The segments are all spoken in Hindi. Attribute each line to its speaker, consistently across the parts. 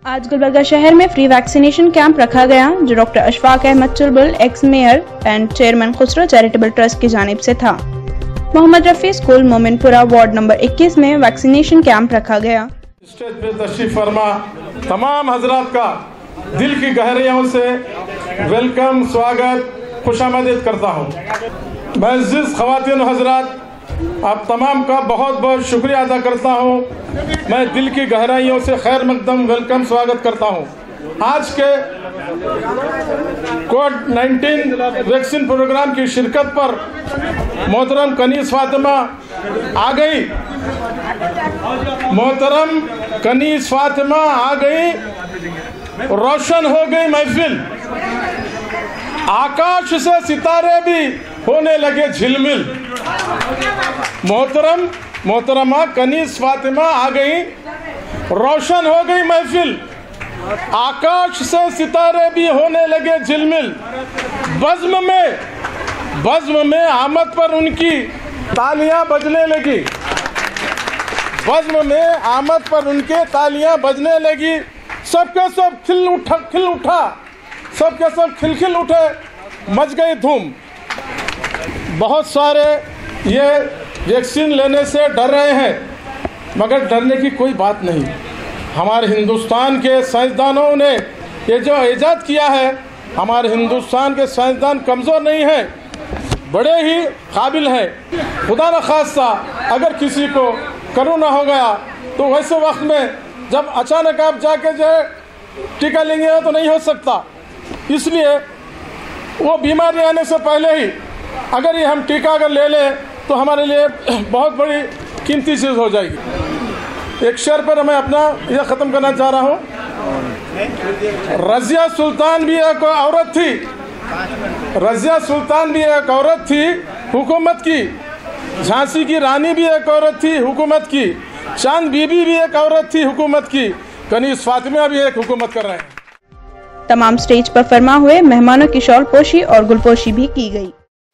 Speaker 1: आज गुलबर्गा शहर में फ्री वैक्सीनेशन कैंप रखा गया जो doctor Ashfaq Ahmed Chulbul ex mayor and chairman Khusro charitable trust की जानिब से था। Mohammed Rafi school Mominpura ward number 21 में वैक्सीनेशन कैंप रखा गया।
Speaker 2: स्टेज पे तशरीफ फरमा तमाम हजरात का दिल की गहराइयों से वेलकम, स्वागत, खुशामदीद करता हूँ। मुअज़्ज़िज़ ख़वातीन हजरात, आप तमाम का बहुत बहुत शुक्रिया अदा करता हूँ। मैं दिल की गहराइयों से खैर मकदम वेलकम, स्वागत करता हूँ। आज के कोविड-19 वैक्सीन प्रोग्राम की शिरकत पर मोहतरम कनीज़ फातिमा आ गई। मोहतरम कनीज़ फातिमा आ गई, रोशन हो गई महफिल, आकाश से सितारे भी होने लगे झिलमिल। मोहतरमा कनीज़ फातिमा आ गई, रोशन हो गई महफिल, आकाश से सितारे भी होने लगे झिलमिल। बज़्म में आमद पर उनकी तालियां बजने लगी, बज़्म में आमद पर उनके तालियां बजने लगी। सबके सब खिल उठा, सबके सब खिल उठे, मच गई धूम। बहुत सारे ये वैक्सीन लेने से डर रहे हैं, मगर डरने की कोई बात नहीं। हमारे हिंदुस्तान के साइंसदानों ने ये जो इजाद किया है, हमारे हिंदुस्तान के साइंसदान कमज़ोर नहीं है, बड़े ही काबिल हैं। खुदा न खास्ता अगर किसी को कोरोना हो गया तो वैसे वक्त में जब अचानक आप जाके जो है टीका लेंगे तो नहीं हो सकता। इसलिए वो बीमारी आने से पहले ही अगर ये हम टीका अगर ले लें तो हमारे लिए बहुत बड़ी कीमती चीज़ हो जाएगी। एक शेर पर मैं अपना यह ख़त्म करना चाह रहा हूँ। रज़िया सुल्तान भी एक औरत थी, रज़िया सुल्तान भी एक औरत थी हुकूमत की, झांसी की रानी भी एक औरत थी हुकूमत की, चांद बीबी भी एक औरत थी हुकूमत की, कनीज़ फातिमा भी एक हुकूमत कर रहे हैं।
Speaker 1: तमाम स्टेज पर फरमा हुए मेहमानों की शॉल पोशी और गुलपोशी भी की गई।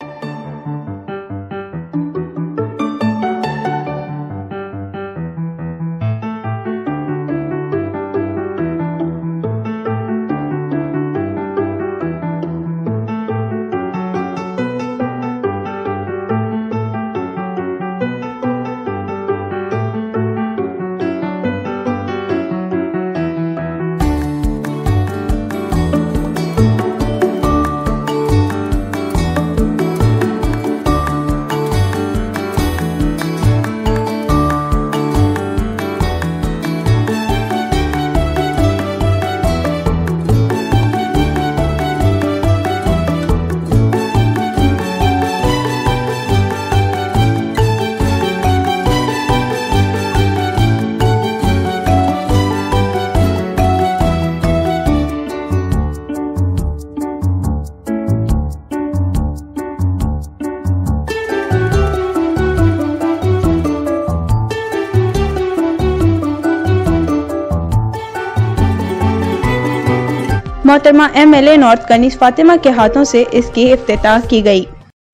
Speaker 1: मोहतरमा MLA नॉर्थ कनीज़ फातिमा के हाथों से इसकी इफ्तिताह की गई।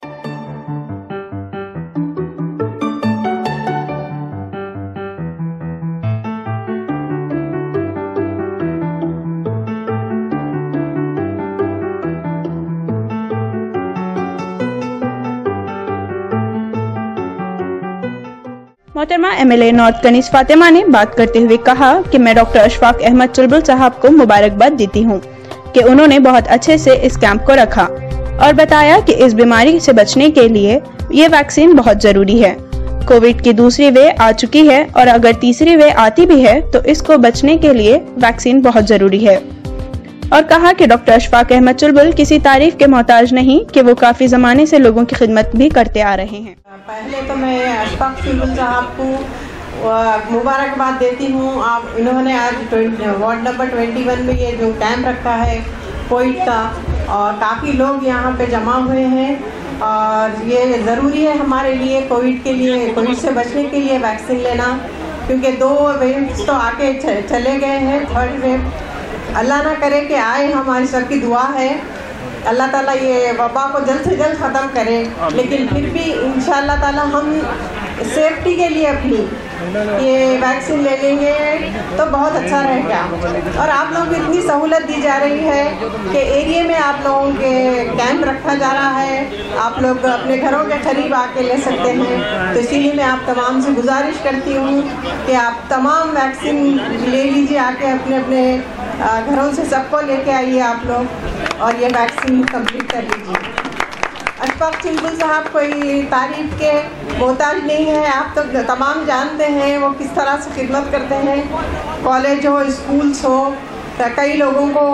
Speaker 1: मोहतरमा MLA नॉर्थ कनीज़ फातिमा ने बात करते हुए कहा कि मैं डॉक्टर अशफाक अहमद चुलबुल साहब को मुबारकबाद देती हूँ कि उन्होंने बहुत अच्छे से इस कैंप को रखा और बताया कि इस बीमारी से बचने के लिए ये वैक्सीन बहुत जरूरी है। कोविड की दूसरी वेव आ चुकी है और अगर तीसरी वेव आती भी है तो इसको बचने के लिए वैक्सीन बहुत जरूरी है। और कहा कि डॉक्टर अशफाक अहमद चुलबुल किसी तारीफ के मोहताज नहीं कि वो काफी जमाने से लोगों की खिदमत भी करते आ रहे हैं।
Speaker 3: पहले तो मैं अशफाक चुलबुल साहब को मुबारकबाद देती हूँ। आप इन्होंने आज वार्ड नंबर 21 में ये जो कैंप रखा है कोविड का, और काफ़ी लोग यहाँ पे जमा हुए हैं और ये ज़रूरी है हमारे लिए कोविड के लिए, कोविड से बचने के लिए वैक्सीन लेना, क्योंकि 2 वेव्स तो आके चले गए हैं। 3rd वेव अल्लाह ना करे कि आए, हमारी सबकी दुआ है अल्लाह ताला ये वबा को जल्द से जल्द ख़त्म करे। लेकिन फिर भी इंशाअल्लाह ताला हम सेफ्टी के लिए अपनी ये वैक्सीन ले लेंगे तो बहुत अच्छा रहेगा। और आप लोग को इतनी सहूलत दी जा रही है कि एरिया में आप लोगों के कैंप रखा जा रहा है, आप लोग अपने घरों के करीब आके ले सकते हैं। तो इसीलिए मैं आप तमाम से गुजारिश करती हूँ कि आप तमाम वैक्सीन ले लीजिए, आके अपने अपने घरों से सबको लेके आइए आप लोग और ये वैक्सीन कंप्लीट कर लीजिए। अशफाक चुलबुल साहब कोई तारीफ के मोहताज नहीं है, आप तो तमाम जानते हैं वो किस तरह से खिदमत करते हैं। कॉलेज हो, स्कूल्स हो, कई लोगों को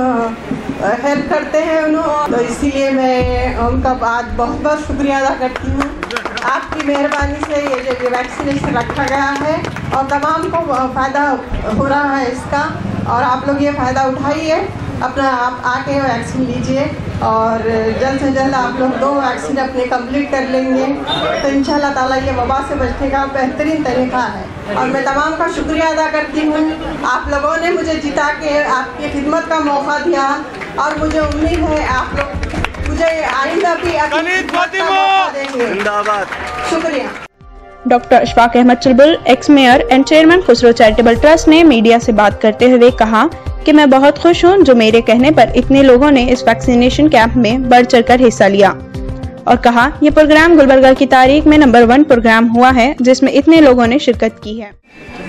Speaker 3: हेल्प करते हैं उन्होंने, तो इसीलिए मैं उनका बहुत बहुत शुक्रिया अदा करती हूँ। आपकी मेहरबानी से ये वैक्सीनेशन रखा गया है और तमाम को फ़ायदा हो रहा है इसका, और आप लोग ये फ़ायदा उठाइए, अपना आप आके वैक्सीन लीजिए और जल्द से जल्द आप लोग 2 वैक्सीन अपने कंप्लीट कर लेंगे तो इंशाल्लाह ताला ये वबा से बचने का बेहतरीन तरीका है। और मैं तमाम का शुक्रिया अदा करती हूँ, आप लोगों ने मुझे जिता के आपकी खिदमत का मौका दिया और मुझे उम्मीद है आप लोग मुझे आइंदा भी देंगे। शुक्रिया।
Speaker 1: Doctor Ashfaq Ahmed Chulbul, ex mayor and chairman Khusro charitable trust ने मीडिया से बात करते हुए कहा कि मैं बहुत खुश हूं जो मेरे कहने पर इतने लोगों ने इस वैक्सीनेशन कैंप में बढ़ चढ़कर हिस्सा लिया, और कहा यह प्रोग्राम गुलबर्गा की तारीख में नंबर 1 प्रोग्राम हुआ है जिसमें इतने लोगों ने शिरकत की है।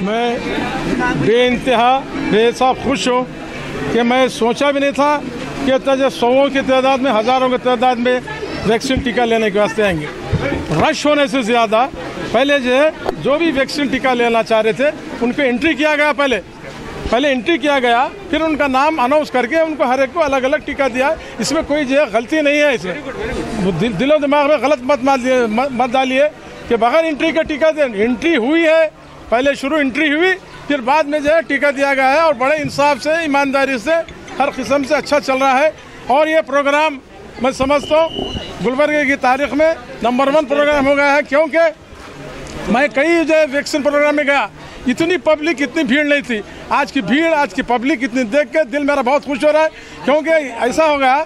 Speaker 2: मैं बेइंतहा बेहिसाब खुश हूँ कि मैं सोचा भी नहीं था कि इतना सौों की तादाद में, हज़ारों की तादाद में वैक्सीन टीका लेने के वास्ते आएंगे। रश होने से ज़्यादा पहले जो भी वैक्सीन टीका लेना चाह रहे थे उनको एंट्री किया गया, पहले एंट्री किया गया, फिर उनका नाम अनाउंस करके उनको हर एक को अलग अलग टीका दिया। इसमें कोई गलती नहीं है, इसमें दिलो दिमाग में गलत मत डालिए कि बगैर एंट्री का टीका दें। एंट्री हुई है, पहले शुरू एंट्री हुई, फिर बाद में टीका दिया गया है और बड़े इंसाफ से, ईमानदारी से, हर किस्म से अच्छा चल रहा है। और ये प्रोग्राम मैं समझता हूँ गुलबर्गा की तारीख में नंबर 1 प्रोग्राम हो गया है, क्योंकि मैं कई वैक्सीन प्रोग्राम में गया, इतनी पब्लिक, इतनी भीड़ नहीं थी। आज की भीड़, आज की पब्लिक इतनी देख के दिल मेरा बहुत खुश हो रहा है, क्योंकि ऐसा हो गया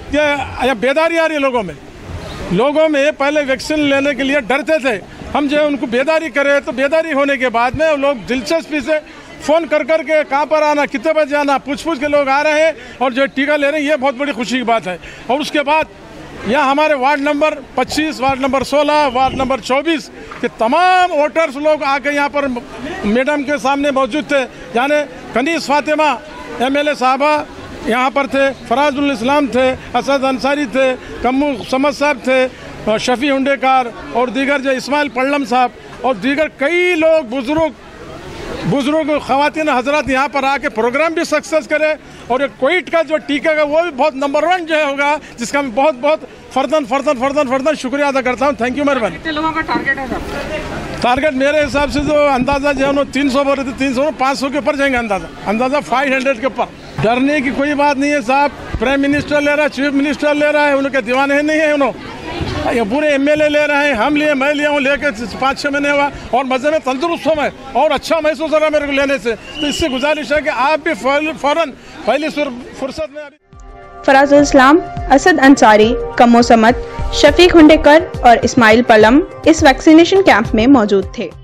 Speaker 2: कि बेदारी आ रही है लोगों में। पहले वैक्सीन लेने के लिए डरते थे, हम उनको बेदारी करें तो बेदारी होने के बाद में लोग दिलचस्पी से फ़ोन कर के कहाँ पर आना, कितने बजे आना, पूछ के लोग आ रहे हैं और टीका ले रहे हैं। ये बहुत बड़ी खुशी की बात है। और उसके बाद यहाँ हमारे ward number 25, ward number 16, ward number 24 के तमाम वोटर्स लोग आके यहाँ पर मैडम के सामने मौजूद थे। यानी कनीस फातिमा MLA साहबा यहाँ पर थे, फराजुल इस्लाम थे, असद अंसारी थे, कम्मू समद साहब थे, शफी हुंडेकार और दीगर इस्माइल पल्लम साहब और दीगर कई लोग, बुजुर्ग ख़वातीन हजरात यहाँ पर आके प्रोग्राम भी सक्सेस करें। और ये कोविड का टीका का वो भी बहुत नंबर 1 होगा, जिसका मैं बहुत फर्दन शुक्रिया अदा करता हूँ। थैंक यू, मेहरबानी।
Speaker 4: कितने लोगों का टारगेट है सर?
Speaker 2: टारगेट मेरे हिसाब से जो अंदाज़ा 300 बोल रहे थे, 300 500 के ऊपर जाएंगे अंदाज़ा 500 के ऊपर। डरने की कोई बात नहीं है साहब। प्राइम मिनिस्टर ले रहा है, चीफ मिनिस्टर ले रहा है, उनके दीवाने नहीं है, उन्होंने ये पूरे MLA ले रहे हैं, हम लिए, मैं लिया हूँ, लेके 5-6 महीने हुआ और मज़े में तंदुरुस्त हूँ मैं और अच्छा महसूस हो रहा है मेरे को लेने से। तो इससे गुजारिश है कि आप भी फ़ौरन पहली फुर्सत में।
Speaker 1: फराजुल इस्लाम, असद अंसारी, कम्मो समद, शफीक हुंडेकर और इस्माइल पलम इस वैक्सीनेशन कैंप में मौजूद थे।